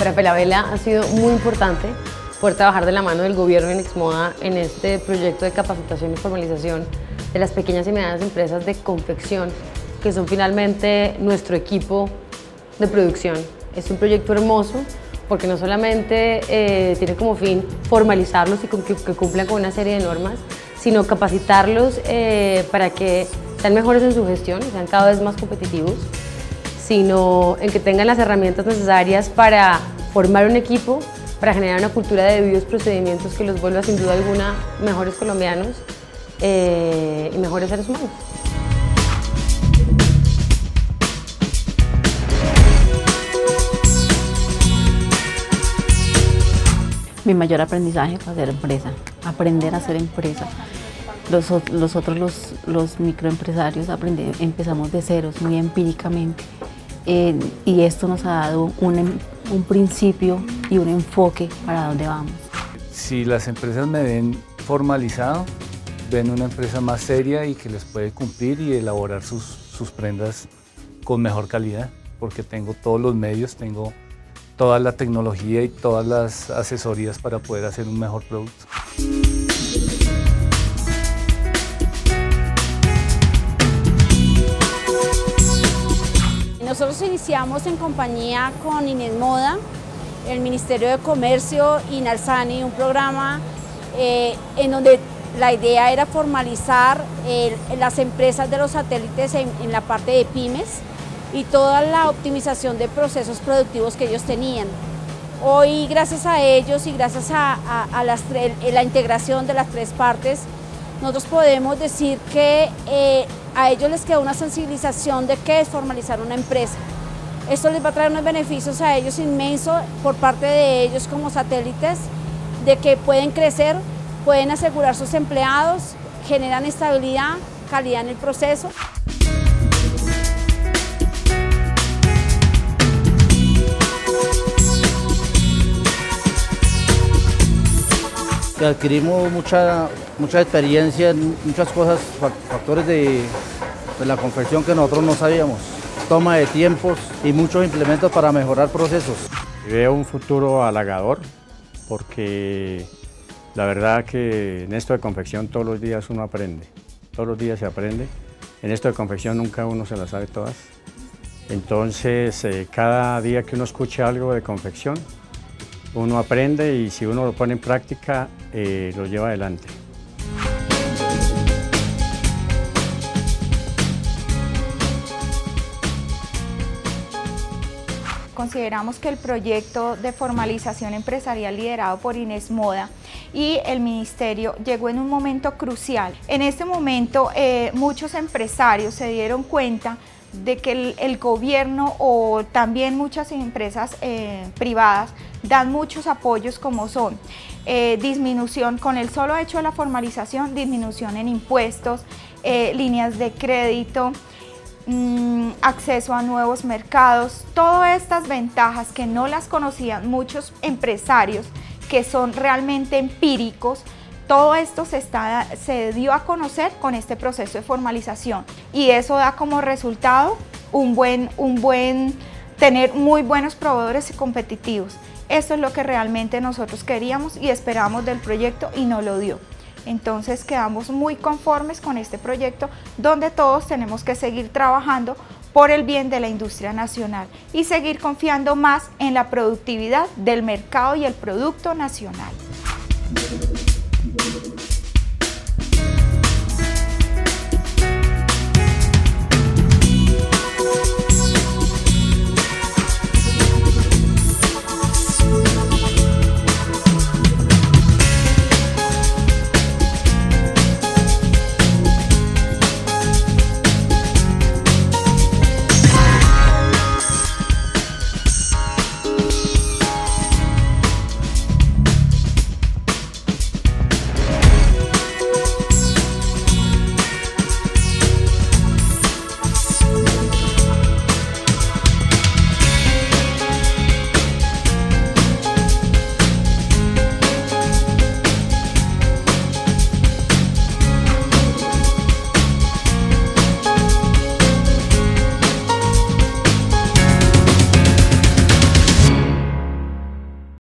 Para Falabella ha sido muy importante poder trabajar de la mano del gobierno en Exmoda en este proyecto de capacitación y formalización de las pequeñas y medianas empresas de confección, que son finalmente nuestro equipo de producción. Es un proyecto hermoso porque no solamente tiene como fin formalizarlos y que cumplan con una serie de normas, sino capacitarlos para que sean mejores en su gestión y sean cada vez más competitivos, sino en que tengan las herramientas necesarias para formar un equipo, para generar una cultura de debidos procedimientos que los vuelva sin duda alguna mejores colombianos y mejores seres humanos. Mi mayor aprendizaje fue hacer empresa, aprender a hacer empresa. Los microempresarios empezamos de ceros, muy empíricamente, y esto nos ha dado un principio y un enfoque para dónde vamos. Si las empresas me ven formalizado, ven una empresa más seria y que les puede cumplir y elaborar sus prendas con mejor calidad, porque tengo todos los medios, tengo toda la tecnología y todas las asesorías para poder hacer un mejor producto. Nosotros iniciamos en compañía con Inesmoda, el Ministerio de Comercio y Nalsani, un programa en donde la idea era formalizar las empresas de los satélites en la parte de pymes y toda la optimización de procesos productivos que ellos tenían. Hoy, gracias a ellos y gracias a la integración de las tres partes, nosotros podemos decir que a ellos les queda una sensibilización de qué es formalizar una empresa. Esto les va a traer unos beneficios a ellos inmensos por parte de ellos como satélites, de que pueden crecer, pueden asegurar sus empleados, generan estabilidad, calidad en el proceso. Adquirimos mucha experiencia en muchas cosas, factores de la confección que nosotros no sabíamos. Toma de tiempos y muchos implementos para mejorar procesos. Veo un futuro halagador porque la verdad que en esto de confección todos los días uno aprende, todos los días se aprende. En esto de confección nunca uno se las sabe todas. Entonces cada día que uno escuche algo de confección, uno aprende y si uno lo pone en práctica, lo lleva adelante. Consideramos que el proyecto de formalización empresarial liderado por Inesmoda y el Ministerio llegó en un momento crucial. En este momento muchos empresarios se dieron cuenta de que el gobierno o también muchas empresas privadas dan muchos apoyos como son disminución con el solo hecho de la formalización, disminución en impuestos, líneas de crédito, acceso a nuevos mercados, todas estas ventajas que no las conocían muchos empresarios que son realmente empíricos. Todo esto se dio a conocer con este proceso de formalización y eso da como resultado tener muy buenos proveedores competitivos. Esto es lo que realmente nosotros queríamos y esperamos del proyecto y nos lo dio. Entonces quedamos muy conformes con este proyecto donde todos tenemos que seguir trabajando por el bien de la industria nacional y seguir confiando más en la productividad del mercado y el producto nacional.